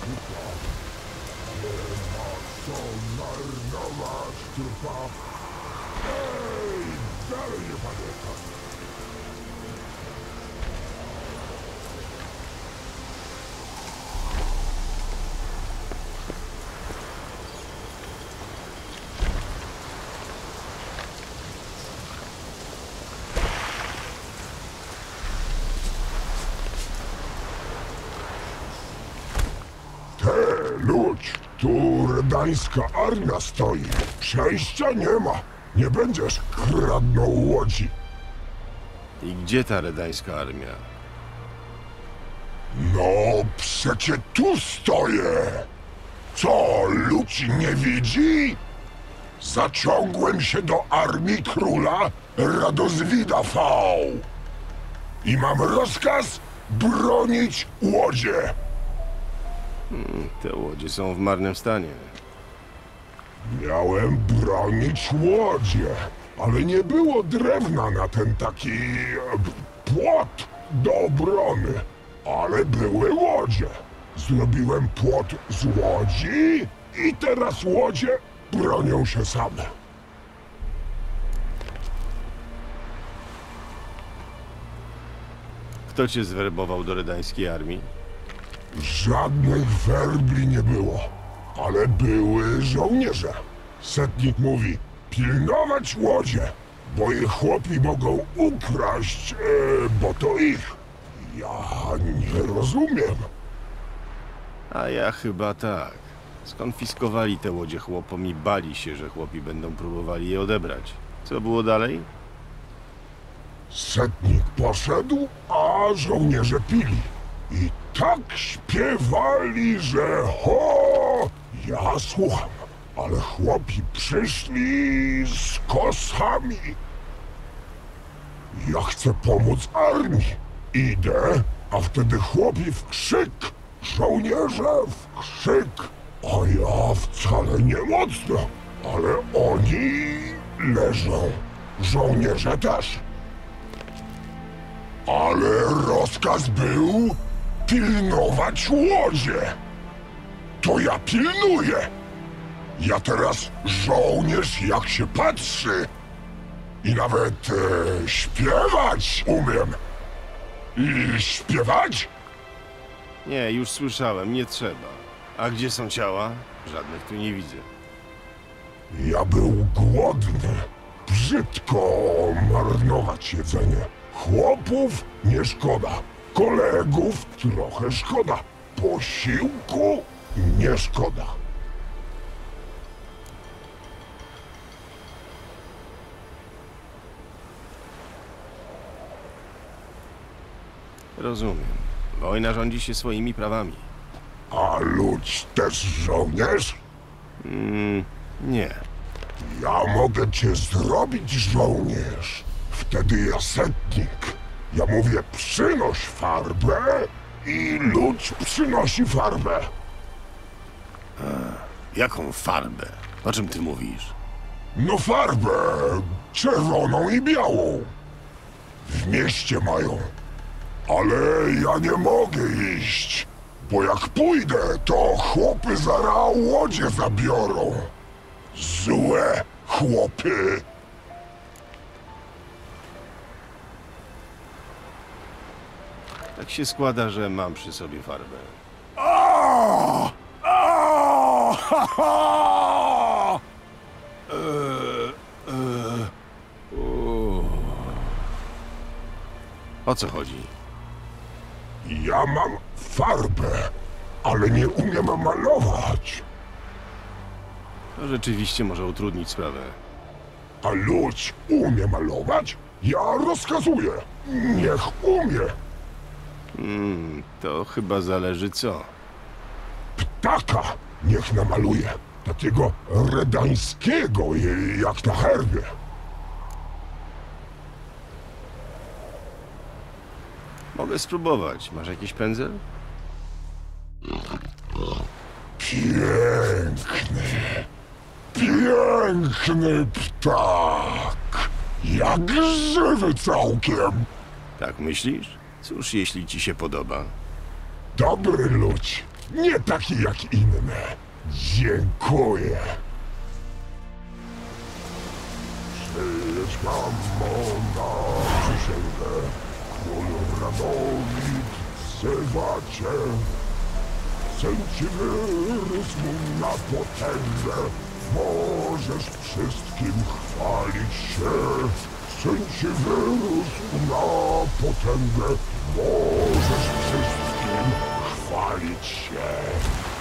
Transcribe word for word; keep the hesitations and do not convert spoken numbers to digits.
Co marnować trupa? Ej, dalej nie pamiętam. Te, ludź, tu redańska armia stoi. Przejścia nie ma. Nie będziesz kradnął łodzi. I gdzie ta redańska armia? No, przecie tu stoję. Co, ludzi nie widzi? Zaciągłem się do armii króla Radozwida V. I mam rozkaz bronić łodzie. Hmm, te łodzie są w marnym stanie. Miałem bronić łodzie, ale nie było drewna na ten taki e, płot do obrony. Ale były łodzie. Zrobiłem płot z łodzi i teraz łodzie bronią się same. Kto cię zwerbował do redańskiej armii? Żadnych werbli nie było, ale były żołnierze. Setnik mówi, pilnować łodzie, bo je chłopi mogą ukraść, e, bo to ich. Ja nie rozumiem. A ja chyba tak. Skonfiskowali te łodzie chłopom i bali się, że chłopi będą próbowali je odebrać. Co było dalej? Setnik poszedł, a żołnierze pili. I tak śpiewali, że ho! Ja słucham, ale chłopi przyszli z kosami. Ja chcę pomóc armii. Idę, a wtedy chłopi w krzyk, żołnierze w krzyk. A ja wcale nie mocno, ale oni leżą. Żołnierze też. Ale rozkaz był pilnować łodzie. To ja pilnuję. Ja teraz żołnierz jak się patrzy. I nawet e, śpiewać umiem. I śpiewać? Nie, już słyszałem, nie trzeba. A gdzie są ciała? Żadnych tu nie widzę. Ja był głodny. Brzydko marnować jedzenie. Chłopów nie szkoda. Kolegów trochę szkoda. Posiłku nie szkoda. Rozumiem. Wojna rządzi się swoimi prawami. A ludź też żołnierz? Mm, nie. Ja mogę cię zrobić żołnierz. Wtedy ja setnik. Ja mówię przynoś farbę i ludź przynosi farbę. Jaką farbę? O czym ty mówisz? No farbę czerwoną i białą. W mieście mają. Ale ja nie mogę iść, bo jak pójdę, to chłopy zara łodzie zabiorą. Złe chłopy. Tak się składa, że mam przy sobie farbę. A! A! Ha, ha! Eee, eee, o. O co chodzi? Ja mam farbę, ale nie umiem malować. To rzeczywiście może utrudnić sprawę. A ludź umie malować? Ja rozkazuję. Niech umie. Hmm, to chyba zależy co. Ptaka niech namaluje. Takiego redańskiego, je- jak na herbie. Mogę spróbować. Masz jakiś pędzel? Piękny, piękny ptak. Jak żywy całkiem. Tak myślisz? Cóż, jeśli ci się podoba. Dobry ludź. Nie taki jak inne. Dziękuję. Przyjechał na przysięgę. Król Radowid wzywa cię. Sen ci wyrósł na potęgę. Możesz wszystkim chwalić się. Sen ci wyrósł na potęgę. Możesz wszystkim chwalić się.